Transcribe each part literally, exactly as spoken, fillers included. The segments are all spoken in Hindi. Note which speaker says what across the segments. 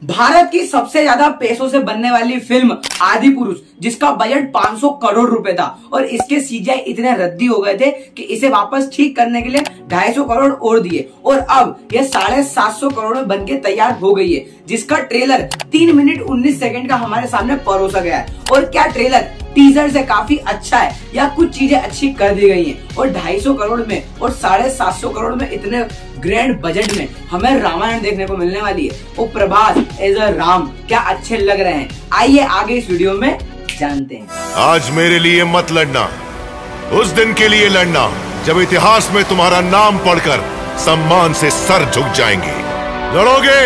Speaker 1: भारत की सबसे ज्यादा पैसों से बनने वाली फिल्म आदि पुरुष, जिसका बजट पाँच सौ करोड़ रुपए था और इसके सीजीआई इतने रद्दी हो गए थे कि इसे वापस ठीक करने के लिए ढाई सौ करोड़ और दिए और अब यह साढ़े सात सौ करोड़ में बनके तैयार हो गई है, जिसका ट्रेलर तीन मिनट उन्नीस सेकंड का हमारे सामने परोसा गया है। और क्या ट्रेलर टीजर से काफी अच्छा है या कुछ चीजें अच्छी कर दी गई हैं और ढाई सौ करोड़ में और साढ़े सात सौ करोड़ में इतने ग्रैंड बजट में हमें रामायण देखने को मिलने वाली है। वो प्रभास एज अ राम क्या अच्छे लग रहे हैं, आइए आगे इस वीडियो में जानते हैं।
Speaker 2: आज मेरे लिए मत लड़ना, उस दिन के लिए लड़ना जब इतिहास में तुम्हारा नाम पढ़कर सम्मान से सर झुक जाएंगे। लड़ोगे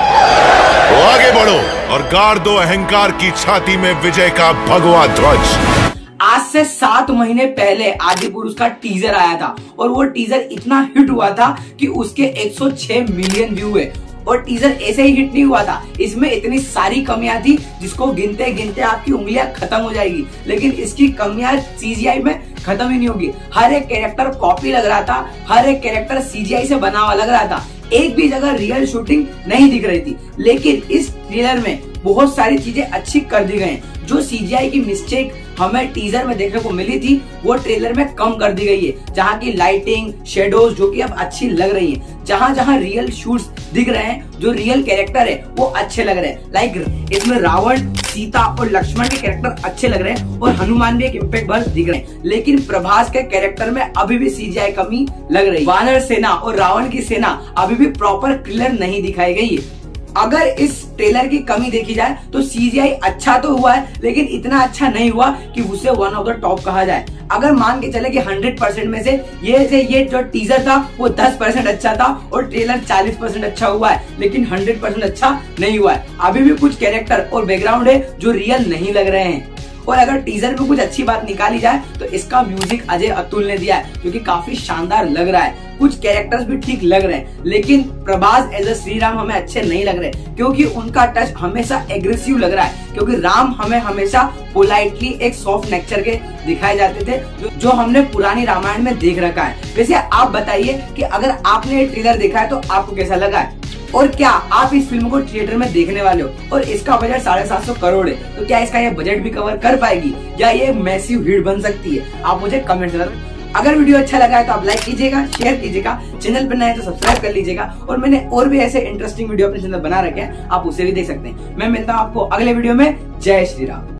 Speaker 2: तो आगे बढ़ो और गाड़ दो अहंकार की छाती में विजय का भगवा ध्वज।
Speaker 1: आज से सात महीने पहले आदि पुरुष का टीजर आया था और वो टीजर इतना हिट हुआ था कि उसके एक सौ छह मिलियन व्यू हुए। और टीजर ऐसे ही हिट नहीं हुआ था, इसमें इतनी सारी कमियां थी जिसको गिनते गिनते आपकी उंगलियां खत्म हो जाएगी, लेकिन इसकी कमियां सीजीआई में खत्म ही नहीं होगी। हर एक कैरेक्टर कॉपी लग रहा था, हर एक कैरेक्टर सीजीआई से बना हुआ लग रहा था, एक भी जगह रियल शूटिंग नहीं दिख रही थी। लेकिन इस ट्रेलर में बहुत सारी चीजें अच्छी कर दी गई हैं। जो सीजीआई की मिस्टेक हमें टीजर में देखने को मिली थी वो ट्रेलर में कम कर दी गई है। जहाँ की लाइटिंग, शेडोज जो कि अब अच्छी लग रही है, जहाँ जहाँ रियल शूट्स दिख रहे हैं, जो रियल कैरेक्टर है वो अच्छे लग रहे हैं। लाइक इसमें रावण, सीता और लक्ष्मण के कैरेक्टर अच्छे लग रहे हैं और हनुमान भी एक इम्पैक्ट भर दिख रहे हैं। लेकिन प्रभास के कैरेक्टर में अभी भी सीजीआई कमी लग रही है। वानर सेना और रावण की सेना अभी भी प्रॉपर क्लियर नहीं दिखाई गई है। अगर इस ट्रेलर की कमी देखी जाए तो सीजीआई अच्छा तो हुआ है, लेकिन इतना अच्छा नहीं हुआ कि उसे वन ऑफ द टॉप कहा जाए। अगर मान के चले कि सौ परसेंट में से ये से ये जो टीजर था वो दस परसेंट अच्छा था और ट्रेलर चालीस परसेंट अच्छा हुआ है, लेकिन सौ परसेंट अच्छा नहीं हुआ है। अभी भी कुछ कैरेक्टर और बैकग्राउंड है जो रियल नहीं लग रहे हैं। और अगर टीजर में कुछ अच्छी बात निकाली जाए तो इसका म्यूजिक अजय अतुल ने दिया है, जो कि काफी शानदार लग रहा है। कुछ कैरेक्टर्स भी ठीक लग रहे हैं, लेकिन प्रभास एज अ श्री राम हमें अच्छे नहीं लग रहे, क्योंकि उनका टच हमेशा एग्रेसिव लग रहा है। क्योंकि राम हमें हमेशा पोलाइटली एक सॉफ्ट नेचर के दिखाए जाते थे, जो, जो हमने पुरानी रामायण में देख रखा है। वैसे आप बताइए कि अगर आपने ये ट्रेलर देखा है तो आपको कैसा लगा है, और क्या आप इस फिल्म को थिएटर में देखने वाले हो। और इसका बजट साढ़े सात सौ करोड़ है, तो क्या इसका ये बजट भी कवर कर पाएगी या ये मैसिव हिट बन सकती है? आप मुझे कमेंट करें। अगर वीडियो अच्छा लगा है तो आप लाइक कीजिएगा, शेयर कीजिएगा, चैनल पर नए हैं तो सब्सक्राइब कर लीजिएगा। और मैंने और भी ऐसे इंटरेस्टिंग वीडियो अपने चैनल बना रखे हैं, आप उसे भी देख सकते हैं। मैं मिलता हूँ आपको अगले वीडियो में। जय श्री राम।